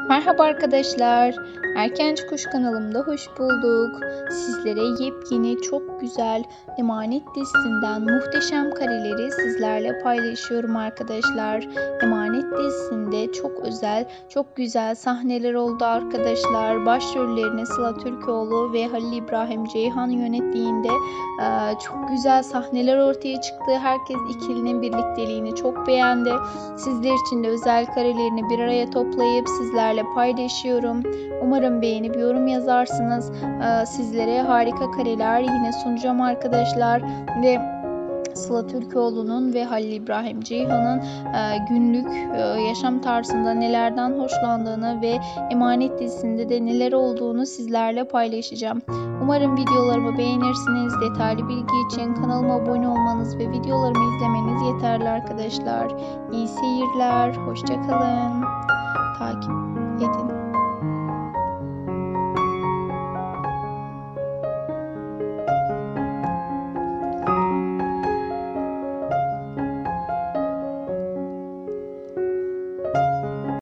Merhaba arkadaşlar. Erkenci Kuş kanalımda hoş bulduk. Sizlere yepyeni çok güzel Emanet dizisinden muhteşem kareleri sizlerle paylaşıyorum arkadaşlar. Emanet dizisinde çok özel, çok güzel sahneler oldu arkadaşlar. Başrollerini Sıla Türkoğlu ve Halil İbrahim Ceyhan yönettiğinde çok güzel sahneler ortaya çıktı. Herkes ikilinin birlikteliğini çok beğendi. Sizler için de özel karelerini bir araya toplayıp sizlerle paylaşıyorum. Umarım beğenip yorum yazarsınız. Sizlere harika kareler yine sunacağım arkadaşlar. Ve Sıla Türkoğlu'nun ve Halil İbrahim Ceyhan'ın günlük yaşam tarzında nelerden hoşlandığını ve Emanet dizisinde de neler olduğunu sizlerle paylaşacağım. Umarım videolarımı beğenirsiniz. Detaylı bilgi için kanalıma abone olmanız ve videolarımı izlemeniz yeterli arkadaşlar. İyi seyirler, hoşça kalın, takip edin.